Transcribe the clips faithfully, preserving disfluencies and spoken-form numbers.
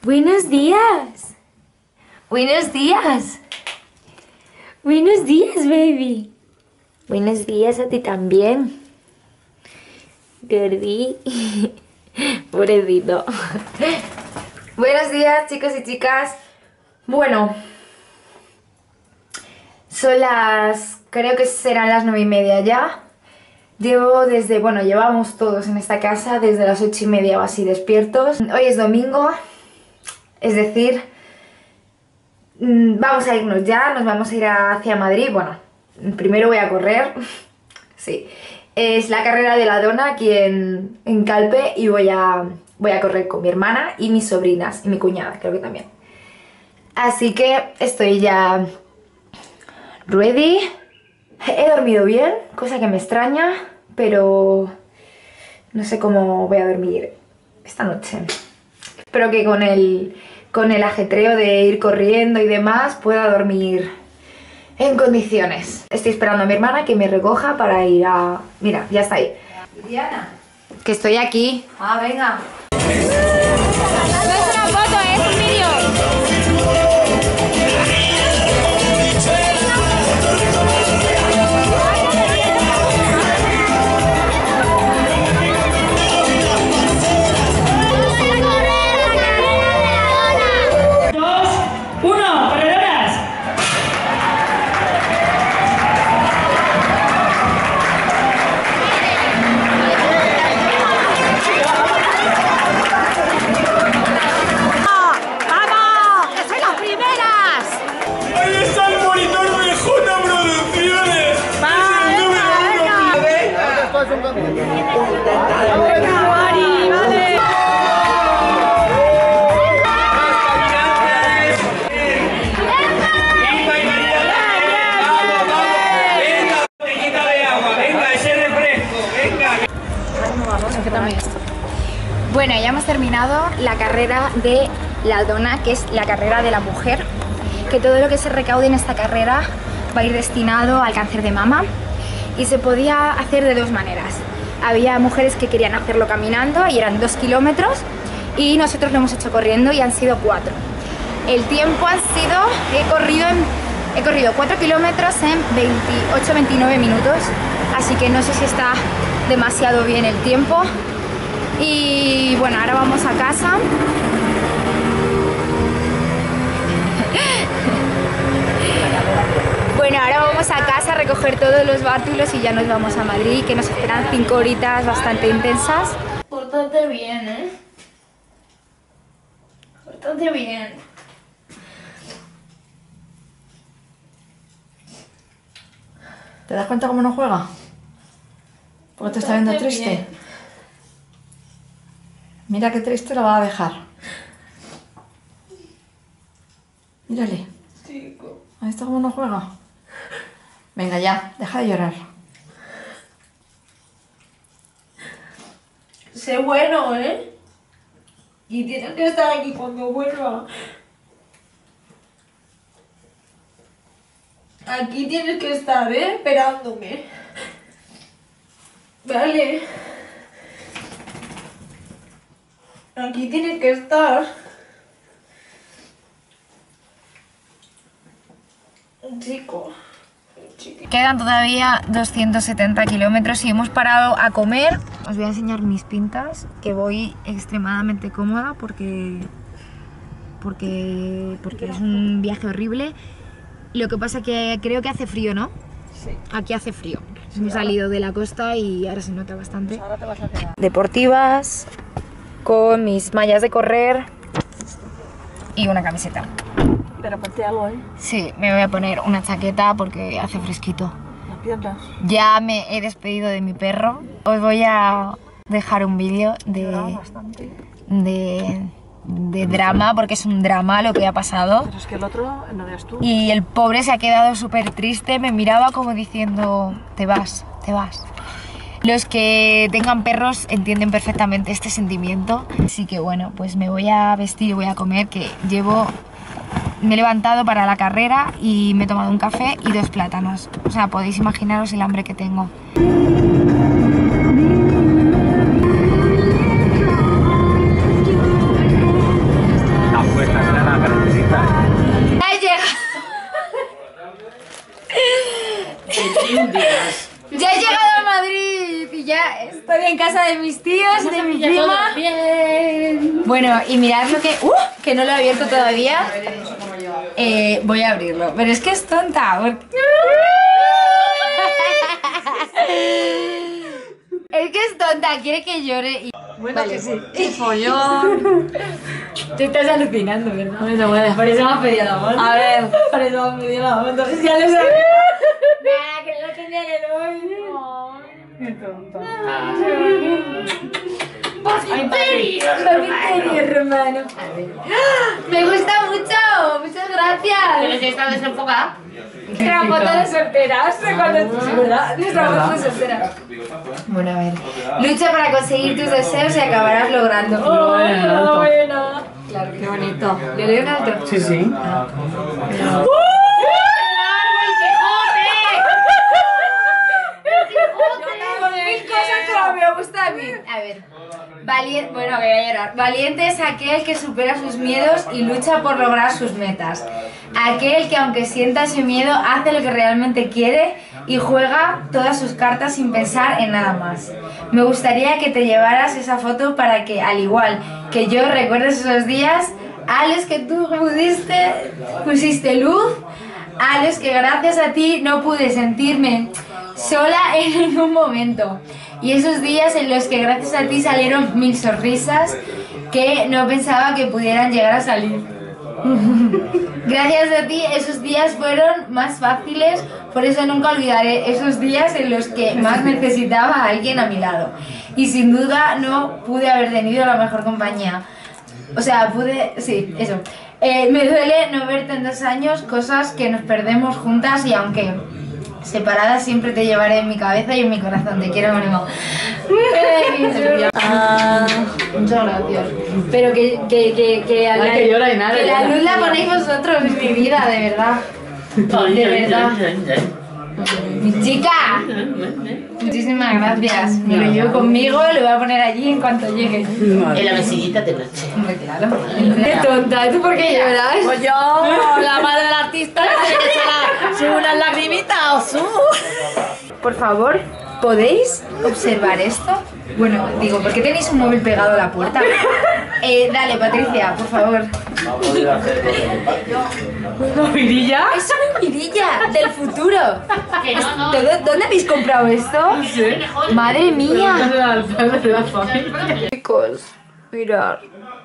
Buenos días. Buenos días. Buenos días, baby. Buenos días a ti también. Gordi. Pobrecito. Buenos días, chicos y chicas. Bueno, son las... creo que serán las nueve y media ya. Llevo desde... bueno, llevamos todos en esta casa desde las ocho y media o así despiertos. Hoy es domingo, es decir, vamos a irnos ya, nos vamos a ir hacia Madrid. Bueno, primero voy a correr, sí. Es la carrera de la dona aquí en, en Calpe y voy a, voy a correr con mi hermana y mis sobrinas y mi cuñada, creo que también. Así que estoy ya ready. He dormido bien, cosa que me extraña, pero no sé cómo voy a dormir esta noche. Espero que con el, con el ajetreo de ir corriendo y demás pueda dormir en condiciones. Estoy esperando a mi hermana que me recoja para ir a... Mira, ya está ahí. Diana. Que estoy aquí. Ah, venga. No es una foto, es un vídeo. Bueno, ya hemos terminado la carrera de la dona, que es la carrera de la mujer, que todo lo que se recaude en esta carrera va a ir destinado al cáncer de mama y se podía hacer de dos maneras. Había mujeres que querían hacerlo caminando y eran dos kilómetros y nosotros lo hemos hecho corriendo y han sido cuatro. El tiempo ha sido, he corrido, en, he corrido cuatro kilómetros en veintiocho a veintinueve minutos, así que no sé si está demasiado bien el tiempo. Y bueno, ahora vamos a casa. Bueno, ahora vamos a casa a recoger todos los bártulos y ya nos vamos a Madrid, que nos esperan cinco horitas bastante intensas. Pórtate bien, ¿eh? Pórtate bien. ¿Te das cuenta cómo no juega? Porque te está viendo triste. Bien. Mira qué triste lo va a dejar. Mírale. Chico. ¿Has visto cómo no juega? Venga ya, deja de llorar. Sé bueno, ¿eh? Y tienes que estar aquí cuando vuelva. Aquí tienes que estar, ¿eh? Esperándome. Vale. Aquí tienes que estar. Un chico. Un chico. Quedan todavía doscientos setenta kilómetros y hemos parado a comer. Os voy a enseñar mis pintas, que voy extremadamente cómoda porque, porque, porque es un viaje horrible. Lo que pasa que creo que hace frío, ¿no? Sí. Aquí hace frío. Sí, Hemos ahora. salido de la costa y ahora se nota bastante. Pues ahora te vas a quedar. Deportivas, con mis mallas de correr y una camiseta. Pero ponte algo, ¿eh? Sí, me voy a poner una chaqueta porque hace fresquito. Las piernas. Ya me he despedido de mi perro. Os voy a dejar un vídeo Lloraba de, bastante. de, de drama, porque es un drama lo que ha pasado. Pero es que el otro no eres tú. Y el pobre se ha quedado súper triste, me miraba como diciendo, te vas, te vas. Los que tengan perros entienden perfectamente este sentimiento. Así que bueno, pues me voy a vestir y voy a comer, que llevo... Me he levantado para la carrera y me he tomado un café y dos plátanos. O sea, podéis imaginaros el hambre que tengo. estoy en casa de mis tíos y de mi Ya todo prima. bien. Bueno, y mirad lo que... ¡Uh! Que no lo he abierto todavía. Eh, voy a abrirlo. Pero es que es tonta. Porque... Es que es tonta, quiere que llore y... Bueno, Vale, que sí. ¡Qué follón! Tú estás alucinando, ¿verdad? Bueno, bueno. Por eso me has pedido la mano. A ver. Por eso me has pedido la mano. Entonces ya lo sabía. Nada, que no lo tenía que no. Qué tonta. Ay, Papi, hermano. Me gusta mucho, muchas Pero gracias. si está desenfocada. Nuestra foto de solteras, cuando... ¿verdad? Nuestra foto de solteras. Bueno, a ver. Lucha para conseguir tus deseos y acabarás logrando. Oh, Bueno, bueno. Claro, Qué bonito. ¿le leo en alto? Sí, sí. Mil cosas que me gusta a mí. A ver. Valiente, bueno, que voy a llorar. Valiente es aquel que supera sus miedos y lucha por lograr sus metas. Aquel que aunque sienta ese miedo hace lo que realmente quiere y juega todas sus cartas sin pensar en nada más. Me gustaría que te llevaras esa foto para que, al igual que yo, recuerdes esos días a los que tú pudiste, pusiste luz, a los que gracias a ti no pude sentirme sola en ningún momento. Y esos días en los que gracias a ti salieron mil sonrisas que no pensaba que pudieran llegar a salir. Gracias a ti esos días fueron más fáciles, por eso nunca olvidaré esos días en los que más necesitaba a alguien a mi lado. Y sin duda no pude haber tenido la mejor compañía. O sea, pude... sí, eso. Eh, me duele no verte en dos años, cosas que nos perdemos juntas y aunque... separadas siempre te llevaré en mi cabeza y en mi corazón. Te quiero, ánimo. Ah, muchas gracias. Pero que, que, que, que, a la, Ay, que llora y nada, que la llora. luz la ponéis vosotros en mi vida, de verdad. De verdad. Mi chica. Muchísimas gracias. Me lo llevo conmigo, lo voy a poner allí en cuanto llegue. En la mesillita de noche. Hombre, claro. Qué tonta, ¿tú por qué lloras? Pues yo, la madre del artista, tiene que echar su unas lagrimitas o su... Por favor, ¿podéis observar esto? Bueno, digo, ¿por qué tenéis un móvil pegado a la puerta? Eh, dale, Patricia, por favor. ¿Una mirilla? Es una mirilla del futuro. Que no, no. ¿Dónde, dónde habéis comprado esto? Madre mía. Chicos, mirad.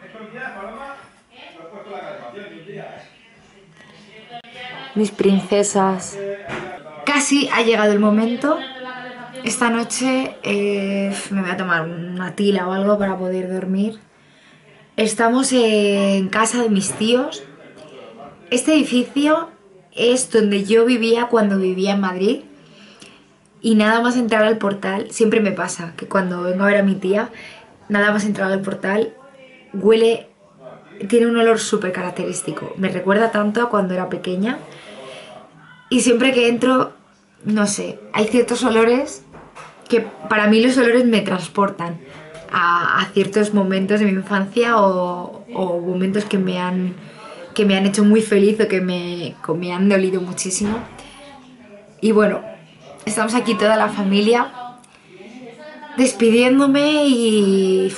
Mis princesas. Casi ha llegado el momento. Esta noche eh, me voy a tomar una tila o algo para poder dormir. Estamos en casa de mis tíos. Este edificio es donde yo vivía cuando vivía en Madrid. Y nada más entrar al portal, siempre me pasa que cuando vengo a ver a mi tía, nada más entrar al portal, huele, tiene un olor súper característico. Me recuerda tanto a cuando era pequeña. Y siempre que entro, no sé, hay ciertos olores que para mí los olores me transportan a, a ciertos momentos de mi infancia o, o momentos que me han, que me han hecho muy feliz o que me, que me han dolido muchísimo. Y bueno, estamos aquí toda la familia despidiéndome y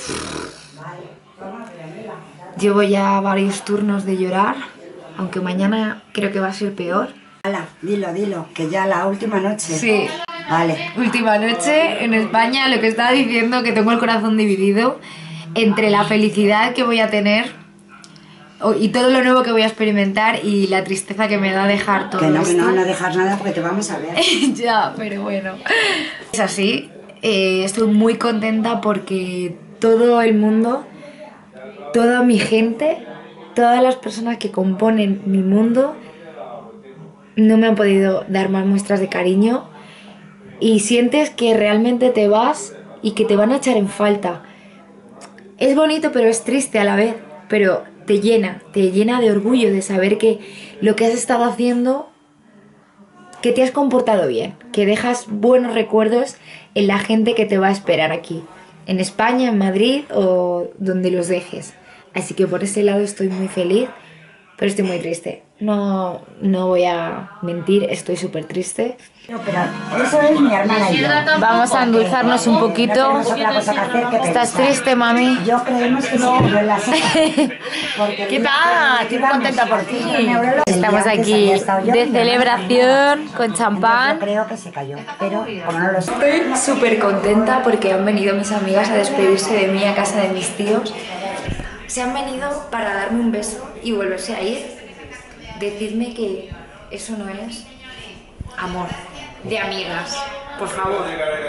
llevo ya varios turnos de llorar, aunque mañana creo que va a ser peor. Hala, dilo, dilo, que ya la última noche. Sí, Vale. última noche en España, lo que estaba diciendo, que tengo el corazón dividido entre la felicidad que voy a tener o- y todo lo nuevo que voy a experimentar y la tristeza que me da dejar todo Que no, que esto. no, no dejas nada porque te vamos a ver. Ya, pero bueno. Es así, eh, estoy muy contenta porque todo el mundo, toda mi gente, todas las personas que componen mi mundo no me han podido dar más muestras de cariño y sientes que realmente te vas y que te van a echar en falta. Es bonito pero es triste a la vez, pero te llena, te llena de orgullo de saber que lo que has estado haciendo, que te has comportado bien, que dejas buenos recuerdos en la gente que te va a esperar aquí, en España, en Madrid o donde los dejes. Así que por ese lado estoy muy feliz, pero estoy muy triste. No, no voy a mentir, estoy súper triste. No, pero eso es mi hermana y yo. Vamos a endulzarnos un poquito. No tenemos otra cosa que hacer que ¿Estás pensar. triste, mami? Yo creemos que se cayó en la sexta. ¿Qué tal? Estoy contenta por ti. Estamos aquí de celebración con Yo champán. creo que se cayó, pero como no lo sé. Estoy súper contenta porque han venido mis amigas a despedirse de mí a casa de mis tíos. Se han venido para darme un beso y volverse a ir. Decidme que eso no es amor de amigas, por favor.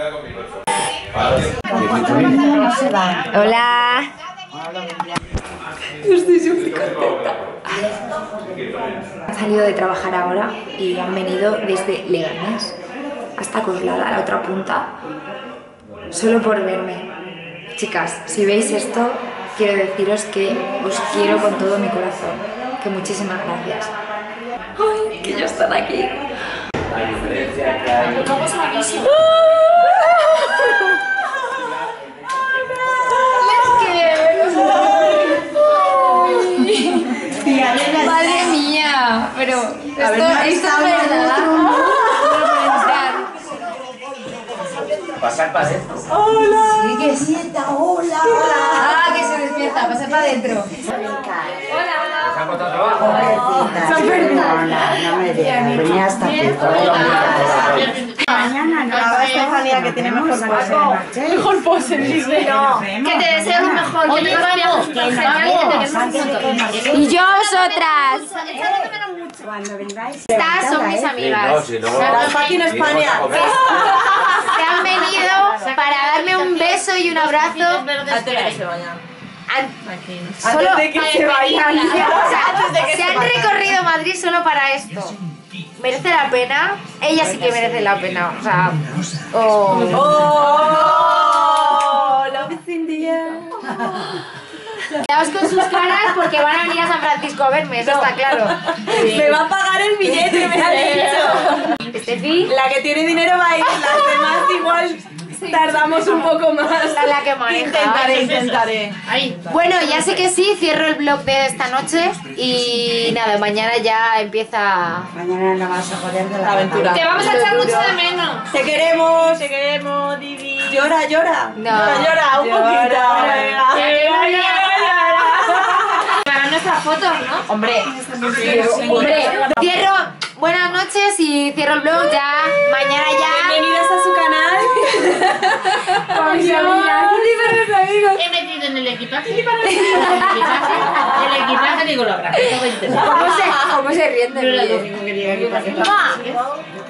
No se va. Hola. Estoy súper contenta. Han salido de trabajar ahora y han venido desde Leganés hasta Coslada, a la otra punta, solo por verme. Chicas, si veis esto, quiero deciros que os quiero con todo mi corazón. Que muchísimas gracias. Ay, que ya están aquí. Vamos a la misión. Madre mía, pero esto, esto es verdad. Pasar para adentro. Sí, que sienta, hola. Ah, que se despierta, pasar para adentro. ¿Se ha costado trabajo? Pobrecita, Simona, no me digas. Venía hasta aquí. Mañana no. La Estefanía que tiene mejor pose. Mejor pose, dice. Que te deseo lo mejor, que tengas viajes súper geniales, que te queremos mucho. Y yo vosotras. Cuando vengáis. Estas son mis amigas. Sí, no, si no, La Paqui en España. Se han venido para darme un beso y un abrazo. Antes de que se vayan. Solo Antes de que se vayan. O sea, Antes de que se se han vayan. recorrido Madrid solo para esto. ¿Merece la pena? Ella sí que merece la pena. O sea, oh. ¡Oh! Love is in the air. Quedaos con sus caras porque van a venir a San Francisco a verme, eso está claro. Me va a pagar el billete, me ha dicho. Estefi, La que tiene dinero va a ir, las demás igual tardamos un poco más. esta es la que maneja. Intentaré, intentaré. Bueno, ya sé que sí, cierro el vlog de esta noche y nada, mañana ya empieza... Mañana no vas a poder de la La aventura. Te vamos a echar mucho de menos. Te queremos, te queremos, Divi. Llora, llora. No. Llora, llora, un poquito. Venga. Para nuestras fotos, ¿no? Hombre, Hombre, cierro, buenas noches y cierro el vlog ya, mañana ya... bienvenidas a su canal. Con mis amigas. He metido en el equipaje y para el equipaje. El equipaje digo lo grande. ¿Cómo se, cómo se ríen de Yo era lo mí? único que diga equipaje. ¡Mua!